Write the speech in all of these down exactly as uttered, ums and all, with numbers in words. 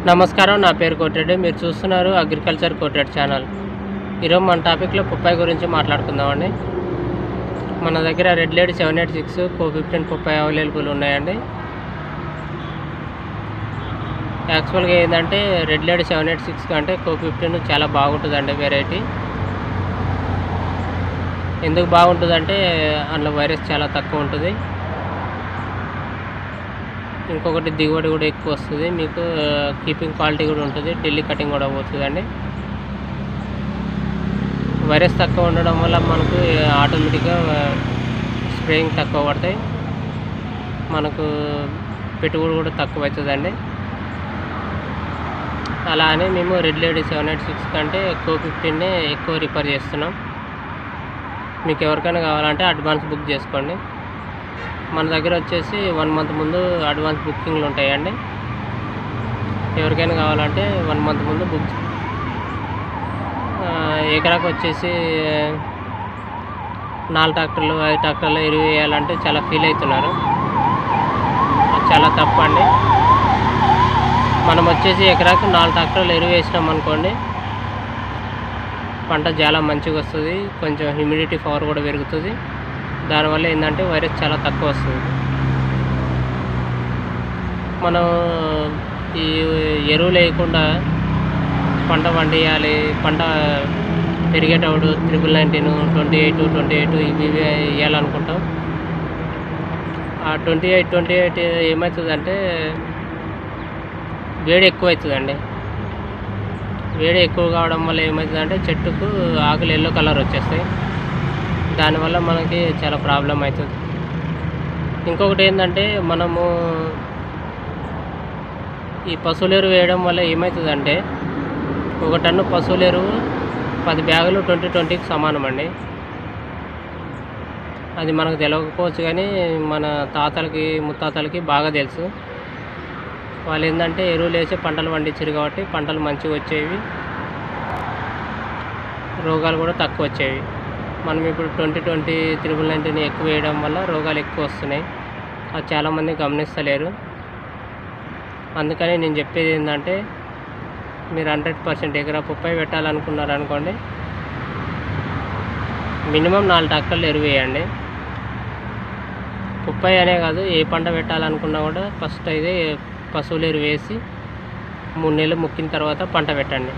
నమస్కారం, నా పేరు కోటిరెడ్డి. మీరు చూస్తున్నారు అగ్రికల్చర్ కోటిరెడ్డి ఛానల్. ఈరోజు మన టాపిక్లో పుప్పాయి గురించి మాట్లాడుకుందామండి. మన దగ్గర red lady seven eight six co fifteen papaya available ఉన్నాయండి. యాక్చువల్గా ఏంటంటే red lady seven eight six కంటే కో ఫిఫ్టీన్ చాలా బాగుంటుందండి వెరైటీ. ఎందుకు బాగుంటుందంటే అందులో వైరస్ చాలా తక్కువ ఉంటుంది. ఇంకొకటి దిగుబడి కూడా ఎక్కువ వస్తుంది. మీకు కీపింగ్ క్వాలిటీ కూడా ఉంటుంది. ఢిల్లీ కటింగ్ కూడా పోతుందండి. వైరస్ తక్కువ ఉండడం వల్ల మనకు ఆటోమేటిక్గా స్ప్రేయింగ్ తక్కువ పడతాయి. మనకు పెట్టుబడి కూడా తక్కువ అవుతుందండి. అలా అని మేము red lady seven eight six కంటే కో ఫిఫ్టీన్నే ఎక్కువ రిఫర్ చేస్తున్నాం. మీకు ఎవరికైనా కావాలంటే అడ్వాన్స్ బుక్ చేసుకోండి. మన దగ్గర వచ్చేసి వన్ మంత్ ముందు అడ్వాన్స్ బుకింగ్లు ఉంటాయండి. ఎవరికైనా కావాలంటే వన్ మంత్ ముందు బుక్. ఎకరాకు వచ్చేసి నాలుగు ట్రాక్టర్లు ఐదు ట్రాక్టర్లు ఎరువు వేయాలంటే చాలా ఫీల్ అవుతున్నారు. చాలా తప్పండి. మనం వచ్చేసి ఎకరాకు నాలుగు ట్రాక్టర్లు ఎరువు వేసినాం అనుకోండి, పంట చాలా మంచిగా వస్తుంది. కొంచెం హ్యూమిడిటీ పవర్ కూడా పెరుగుతుంది. దానివల్ల ఏంటంటే వైరస్ చాలా తక్కువ వస్తుంది. మనం ఈ ఎరువు లేకుండా పంట పండియాలి, పంట పెరిగేటప్పుడు triple nineteen twenty eight twenty eight ఇవి వేయాలనుకుంటాం. ఆ ట్వంటీ ఎయిట్ ట్వంటీ ఎయిట్ ఏమవుతుందంటే వేడి ఎక్కువ అవుతుందండి. వేడి ఎక్కువ కావడం వల్ల ఏమవుతుందంటే చెట్టుకు ఆకులు ఎల్లో కలర్ వచ్చేస్తాయి. దానివల్ల మనకి చాలా ప్రాబ్లం అవుతుంది. ఇంకొకటి ఏంటంటే మనము ఈ పశువుల ఎరువు వేయడం వల్ల ఏమవుతుందంటే ఒక టన్ను పశువుల ఎరువు పది బ్యాగులు ట్వంటీ ట్వంటీకి సమానం అండి. అది మనకు తెలియకపోవచ్చు, కానీ మన తాతలకి ముత్తాతలకి బాగా తెలుసు. వాళ్ళు ఏంటంటే ఎరువులు వేసి పంటలు పండించారు కాబట్టి పంటలు మంచిగా వచ్చేవి, రోగాలు కూడా తక్కువ వచ్చేవి. మనం ఇప్పుడు ట్వంటీ ట్వంటీ త్రిబుల్ నైన్టీన్ ఎక్కువ వేయడం వల్ల రోగాలు ఎక్కువ వస్తున్నాయి. అది చాలామంది గమనిస్తలేరు. అందుకని నేను చెప్పేది ఏంటంటే మీరు హండ్రెడ్ పర్సెంట్ ఎకరా పుప్పాయి పెట్టాలనుకున్నారు అనుకోండి, మినిమం నాలుగు ట్రాక్టర్లు ఎరువు వేయండి. పుప్పాయి అనే కాదు, ఏ పంట పెట్టాలనుకున్నా కూడా ఫస్ట్ అయితే పశువులు ఎరువు వేసి మూడు నెలలు ముక్కిన తర్వాత పంట పెట్టండి.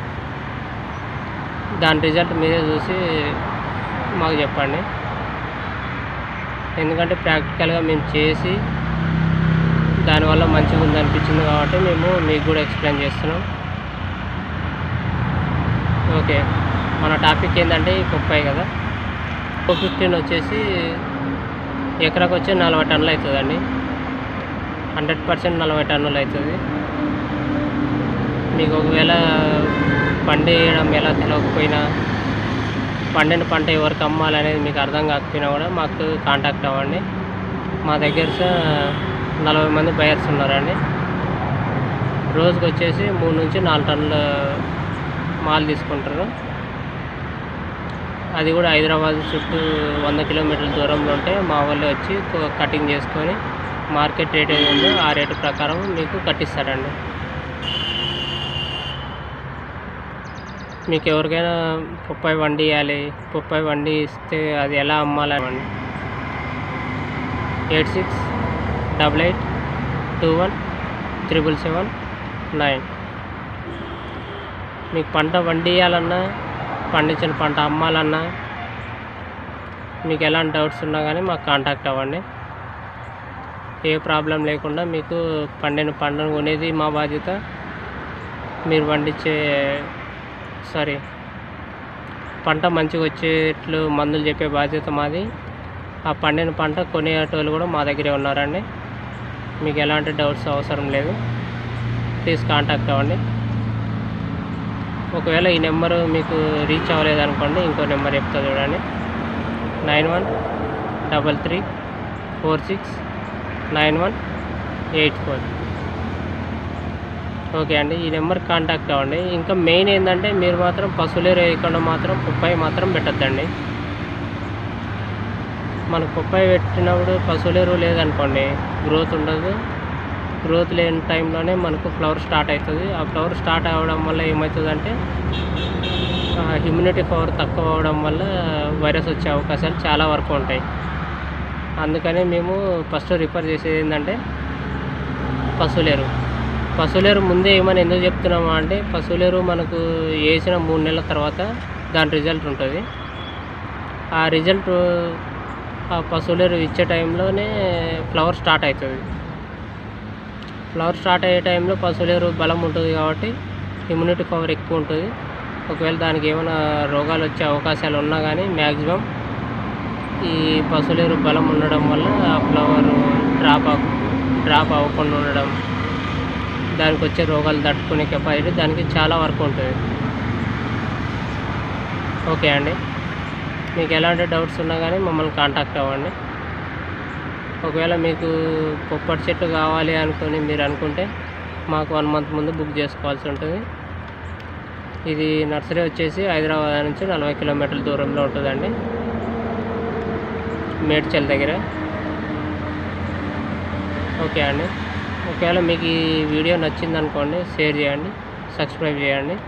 దాని రిజల్ట్ మీరే చూసి మాకు చెప్పండి. ఎందుకంటే ప్రాక్టికల్గా మేము చేసి దానివల్ల మంచిగా ఉంది అనిపించింది కాబట్టి మేము మీకు కూడా ఎక్స్ప్లెయిన్ చేస్తున్నాం. ఓకే, మన టాపిక్ ఏంటంటే ఈ పుప్పాయి కదా. కో ఫిఫ్టీన్ వచ్చేసి ఎకరాకు వచ్చి నలభై టన్నులు అవుతుందండి. హండ్రెడ్ పర్సెంట్ నలభై టన్నులు అవుతుంది. మీకు ఒకవేళ పండియడం ఎలా తెలియకపోయినా, పండిన పంట ఎవరికి అమ్మాలనేది మీకు అర్థం కాకపోయినా కూడా మాకు కాంటాక్ట్ అవ్వండి. మా దగ్గర నలభై మంది బయర్స్ ఉన్నారండి. రోజుకి వచ్చేసి మూడు నుంచి నాలుగు టన్నుల మాల్ తీసుకుంటారు. అది కూడా హైదరాబాద్ చుట్టూ వంద కిలోమీటర్ల దూరంలో ఉంటే మా వాళ్ళు వచ్చి కటింగ్ చేసుకొని మార్కెట్ రేట్ ఏది ఉందో ఆ రేటు ప్రకారం మీకు కట్టిస్తారండి. మీకు ఎవరికైనా పుప్పాయి వండియాలి, పుప్పాయి వండి ఇస్తే అది ఎలా అమ్మాలండి, eight six double eight two one triple seven nine. మీకు పంట వండియాలన్నా, పండించిన పంట అమ్మాలన్నా, మీకు ఎలాంటి డౌట్స్ ఉన్నా కానీ మాకు కాంటాక్ట్ అవ్వండి. ఏ ప్రాబ్లం లేకుండా మీకు పండిన పంటను కొనేది మా బాధ్యత. మీరు పండించే సారీ పంట మంచిగా వచ్చేట్లు మందులు చెప్పే బాధ్యత మాది. ఆ పండిన పంట కొనేటోళ్ళు కూడా మా దగ్గరే ఉన్నారండి. మీకు ఎలాంటి డౌట్స్ అవసరం లేదు. ప్లీజ్ కాంటాక్ట్ అవ్వండి. ఒకవేళ ఈ నెంబరు మీకు రీచ్ అవ్వలేదు అనుకోండి, ఇంకో నెంబర్ చెప్తా చూడండి. Nine one double three four six nine one eight four. Okay అండి, ఈ నెంబర్ కాంటాక్ట్ అవ్వండి. ఇంకా మెయిన్ ఏంటంటే మీరు మాత్రం పశువులు వేయకుండా మాత్రం పుప్పాయి మాత్రం పెట్టద్దండి. మనకు పుప్పాయి పెట్టినప్పుడు పశువుల ఎరువు లేదనుకోండి, గ్రోత్ ఉండదు, గ్రోత్ లేని టైంలోనే మనకు ఫ్లవర్ స్టార్ట్ అవుతుంది. ఆ ఫ్లవర్ స్టార్ట్ అవ్వడం వల్ల ఏమవుతుందంటే ఇమ్యూనిటీ పవర్ తక్కువ అవ్వడం వల్ల వైరస్ వచ్చే అవకాశాలు చాలా వరకు ఉంటాయి. అందుకని మేము ఫస్ట్ రిఫర్ చేసేది ఏంటంటే పశువులేరు. పశువులేరు ముందే ఏమని ఎందుకు చెప్తున్నామా అంటే పశువులేరు మనకు వేసిన మూడు నెలల తర్వాత దాని రిజల్ట్ ఉంటుంది. ఆ రిజల్ట్ ఆ పశువులేరు ఇచ్చే టైంలోనే ఫ్లవర్ స్టార్ట్ అవుతుంది. ఫ్లవర్ స్టార్ట్ అయ్యే టైంలో పశువులేరు బలం ఉంటుంది కాబట్టి ఇమ్యూనిటీ పవర్ ఎక్కువ ఉంటుంది. ఒకవేళ దానికి ఏమైనా రోగాలు వచ్చే అవకాశాలు ఉన్నా కానీ మ్యాక్సిమం ఈ పశువులేరు బలం ఉండడం వల్ల ఆ ఫ్లవర్ డ్రాప్ అవ్ డ్రాప్ అవ్వకుండా ఉండడం, దానికి వచ్చే రోగాలు తట్టుకునే కెపాసిటీ దానికి చాలా వరకు ఉంటుంది. ఓకే అండి, మీకు ఎలాంటి డౌట్స్ ఉన్నా కానీ మమ్మల్ని కాంటాక్ట్ అవ్వండి. ఒకవేళ మీకు పొప్పటి చెట్టు కావాలి అనుకొని మీరు అనుకుంటే మాకు వన్ మంత్ ముందు బుక్ చేసుకోవాల్సి ఉంటుంది. ఇది నర్సరీ వచ్చేసి హైదరాబాద్ నుంచి నలభై కిలోమీటర్ల దూరంలో ఉంటుందండి, మేడ్చల్ దగ్గర. ఓకే అండి, ఒకవేళ మీకు ఈ వీడియో నచ్చింది అనుకోండి షేర్ చేయండి, సబ్స్క్రైబ్ చేయండి.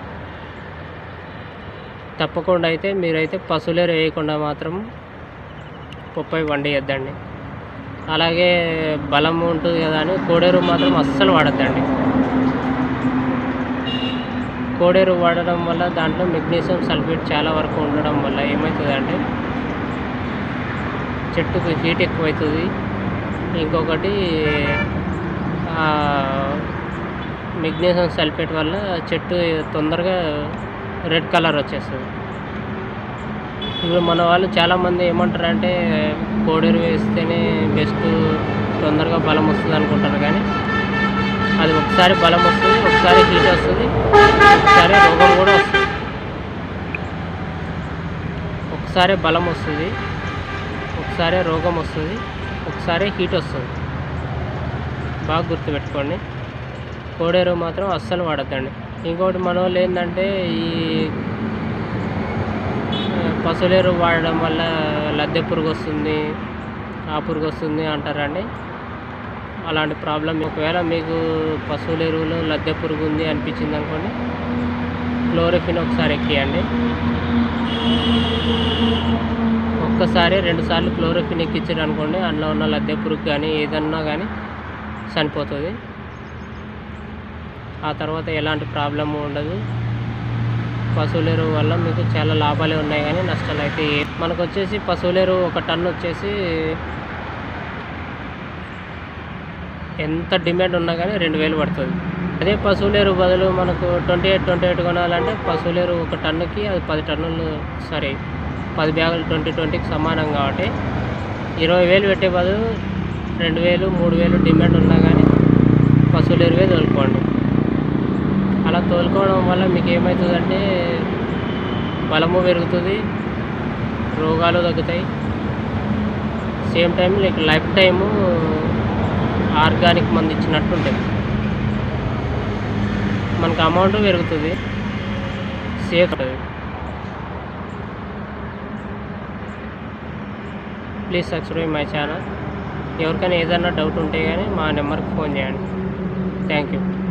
తప్పకుండా అయితే మీరైతే పశువులేరు వేయకుండా మాత్రం పొప్పాయి వండియద్దండి. అలాగే బలం ఉంటుంది కదా అని కోడేరు మాత్రం అస్సలు వాడద్దండి. కోడేరు వాడడం వల్ల దాంట్లో మెగ్నీషియం సల్ఫేట్ చాలా వరకు ఉండడం వల్ల ఏమవుతుందంటే చెట్టుకు హీట్ ఎక్కువవుతుంది. ఇంకొకటి మెగ్నీషియం సల్ఫేట్ వల్ల చెట్టు తొందరగా రెడ్ కలర్ వచ్చేస్తుంది. ఇప్పుడు మన వాళ్ళు చాలామంది ఏమంటారంటే కోడేరు వేస్తేనే బెస్ట్, తొందరగా బలం వస్తుంది అనుకుంటారు. కానీ అది ఒకసారి బలం వస్తుంది, ఒకసారి హీట్ వస్తుంది, ఒకసారి రోగం కూడా వస్తుంది. ఒకసారి బలం వస్తుంది, ఒకసారి రోగం వస్తుంది, ఒకసారి హీట్ వస్తుంది. బాగా గుర్తుపెట్టుకోండి, కోడేరు మాత్రం అస్సలు వాడద్దండి. ఇంకోటి మన వాళ్ళు ఏంటంటే ఈ పశువులేరు వాడడం వల్ల లద్దె పురుగు వస్తుంది, ఆ పురుగు వస్తుంది అంటారండి. అలాంటి ప్రాబ్లం ఒకవేళ మీకు పశువులేరులో లద్దె పురుగు ఉంది అనిపించింది అనుకోండి, క్లోరోఫిన్ ఒకసారి ఎక్కియండి. ఒక్కసారి రెండు సార్లు క్లోరోఫిన్ ఎక్కించారు అనుకోండి, అందులో ఉన్న లద్దె పురుగు కానీ ఏదన్నా కానీ చనిపోతుంది. ఆ తర్వాత ఎలాంటి ప్రాబ్లము ఉండదు. పశువులేరు వల్ల మీకు చాలా లాభాలే ఉన్నాయి కానీ నష్టాలు అయితే మనకు వచ్చేసి పశువులేరు ఒక టన్ను వచ్చేసి ఎంత డిమాండ్ ఉన్నా కానీ రెండు వేలు పడుతుంది. అదే పశువులేరు బదులు మనకు ట్వంటీ ఎయిట్ ట్వంటీ ఎయిట్ కొనాలంటే పశువులేరు ఒక టన్నుకి అది పది టన్నులు సారీ పది బ్యాగులు ట్వంటీ ట్వంటీకి సమానం. కాబట్టి ఇరవై వేలు పెట్టే బదులు రెండు వేలు మూడు వేలు డిమాండ్ ఉన్నా కానీ పశువులేరువే తోలుకోండి. అలా తోలుకోవడం వల్ల మీకు ఏమవుతుందంటే బలము పెరుగుతుంది, రోగాలు తగ్గుతాయి. Same time like life time organic మందు ఇచ్చినట్టు ఉంటుంది. మనకు అమౌంట్ పెరుగుతుంది, సేఫ్ ఉంటుంది. Please subscribe my channel. ఎవరికైనా ఏదైనా డౌట్ ఉంటే కానీ మా నెంబర్కి ఫోన్ చేయండి. Thank you.